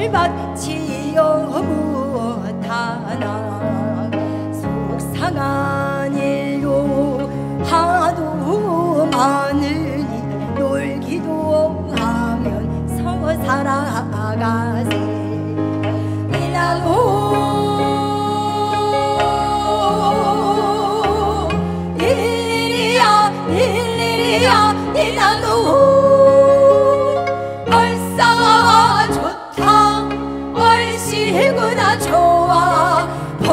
받지어 못하나 속상한 일로 하도 많으니 놀기도 하면서 살아가세 이나노 일일이야 이나노 얼싸 좋다 얼씨구나 좋아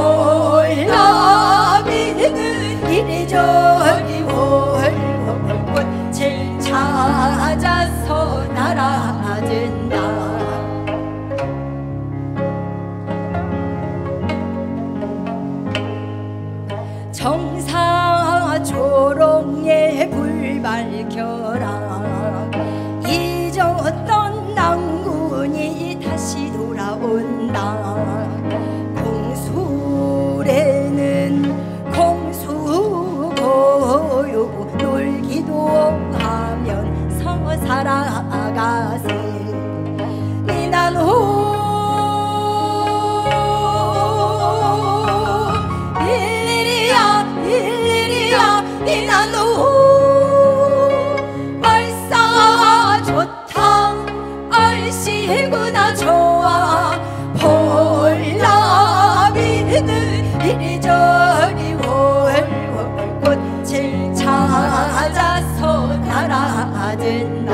볼라비는 이리저리 월월 꽃을 찾아서 날아든다 정사 조롱에 불 밝혀라 잊었던 낭군이 다시 돌아온다 공술에는 공수고요 놀기도 하면서 살아가세 니나노 일일이야 니나노 얼싸 좋다 얼씨구나 좋아 볼라비는 이리저리 월월 꽃을 찾아서 날아든다